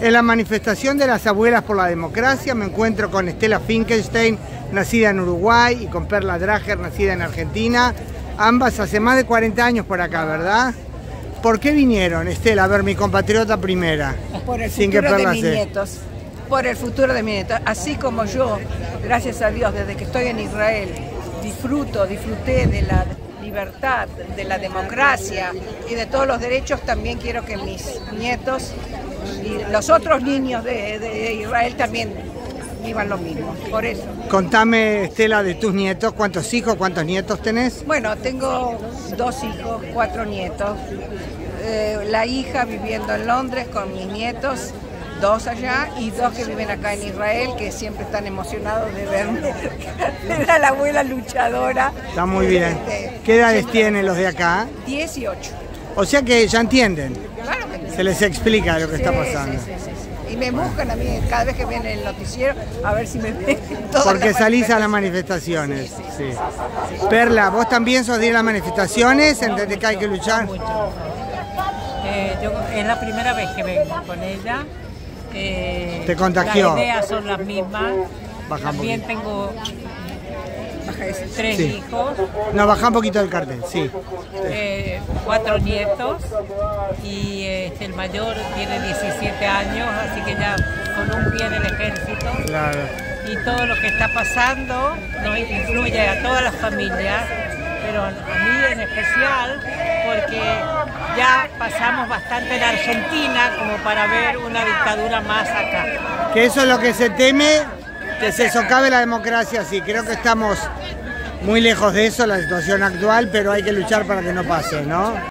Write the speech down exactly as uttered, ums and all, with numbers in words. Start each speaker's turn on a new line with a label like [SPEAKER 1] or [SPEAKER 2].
[SPEAKER 1] En la manifestación de las abuelas por la democracia me encuentro con Estela Finkelstein, nacida en Uruguay, y con Perla Drager, nacida en Argentina. Ambas hace más de cuarenta años por acá, ¿verdad? ¿Por qué vinieron, Estela, a ver, mi compatriota primera?
[SPEAKER 2] Por el
[SPEAKER 1] sin que
[SPEAKER 2] futuro de
[SPEAKER 1] Perla
[SPEAKER 2] mis
[SPEAKER 1] se...
[SPEAKER 2] nietos. Por el futuro de mis nietos. Así como yo, gracias a Dios, desde que estoy en Israel, disfruto, disfruté de la libertad, de la democracia y de todos los derechos, también quiero que mis nietos y los otros niños de, de Israel también vivan lo mismo. Por eso.
[SPEAKER 1] Contame, Estela, de tus nietos. ¿Cuántos hijos, cuántos nietos tenés?
[SPEAKER 2] Bueno, tengo dos hijos, cuatro nietos. Eh, la hija viviendo en Londres con mis nietos, dos allá, y dos que viven acá en Israel, que siempre están emocionados de verme. Era la abuela luchadora.
[SPEAKER 1] Está muy bien. ¿Qué edades tienen los de acá?
[SPEAKER 2] dieciocho.
[SPEAKER 1] O sea que ya entienden.
[SPEAKER 2] Claro que sí.
[SPEAKER 1] Se les explica lo que
[SPEAKER 2] Sí,
[SPEAKER 1] está pasando.
[SPEAKER 2] Sí, sí, sí, sí. Y me buscan a mí cada vez que viene el noticiero a ver si me ven.
[SPEAKER 1] Porque salís a las manifestaciones.
[SPEAKER 2] Sí, sí,
[SPEAKER 1] Sí.
[SPEAKER 2] sí, sí, sí.
[SPEAKER 1] Perla, ¿vos también sos de ir a las manifestaciones? ¿Entendés que hay que luchar?
[SPEAKER 3] Mucho. Eh, yo, es la primera vez que vengo con ella. Eh,
[SPEAKER 1] ¿Te contagió?
[SPEAKER 3] Las ideas son las mismas.
[SPEAKER 1] Baja un
[SPEAKER 3] También
[SPEAKER 1] poquito.
[SPEAKER 3] tengo
[SPEAKER 2] Baja ese.
[SPEAKER 3] tres
[SPEAKER 1] Sí.
[SPEAKER 3] hijos,
[SPEAKER 1] No, baja un poquito el cartel, sí.
[SPEAKER 3] eh, cuatro nietos y este, el mayor tiene diecisiete años, así que ya con un pie en el ejército.
[SPEAKER 1] Claro.
[SPEAKER 3] Y todo lo que está pasando nos influye a todas las familias, pero a mí en especial porque ya pasamos bastante en Argentina como para ver una dictadura más acá.
[SPEAKER 1] Que eso es lo que se teme, que se socave la democracia, sí. Creo que estamos muy lejos de eso, la situación actual, pero hay que luchar para que no pase, ¿no?